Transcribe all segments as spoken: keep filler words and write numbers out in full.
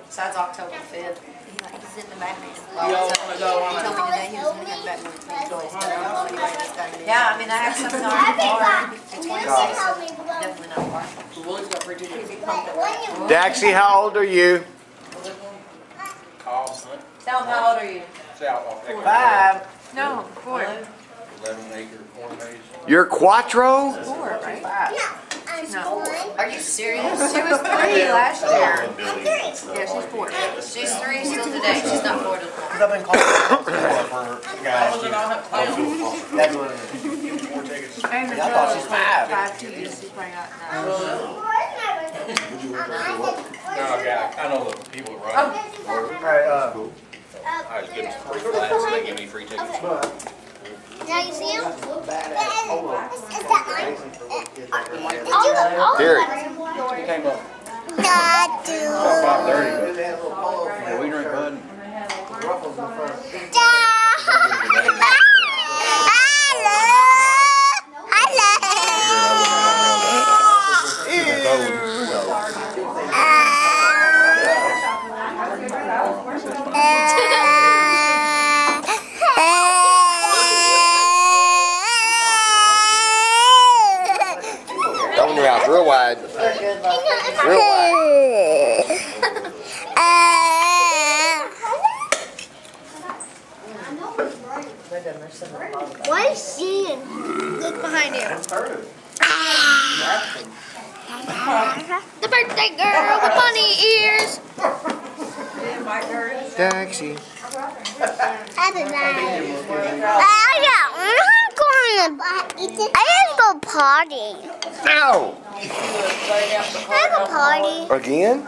Besides October fifth. He's in the Batman. You all want to go on He a... told me today he was going to have Batman toys, but I don't know anybody that's got any. Yeah, I mean, I have something on the bar. It's twenty-six, so definitely not far. Willie's got free tickets. Daxie, how old are you? Call, son. Tell them how old are you? South. Five. No, four. Eleven acre corn maze. You're Quattro? Four, right? Five. No. Are you serious? She was three last year. Yeah, she's four. She's three still today. She's not four today. I've been calling for guys. That's what it is. Four tickets. And the I thought she's five. Five teams. She's probably got nine. No, okay, I know the people that run. Alright, uh. I was getting free flats and they give me free tickets. Now you see him? Is that mine? Here. Who came up? Dad, do. About five thirty. Yeah, we drink Bud. Open your mouth real wide. Real wide. What is she in? Look behind you. The birthday girl with bunny ears. Daxie. Happy birthday. I got. I'm going to. I have to go potty. Ow! I have a potty. Again?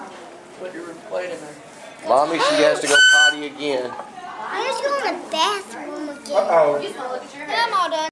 Mommy, she has to go potty again. I just go in the bathroom again. Uh-oh. I'm all done.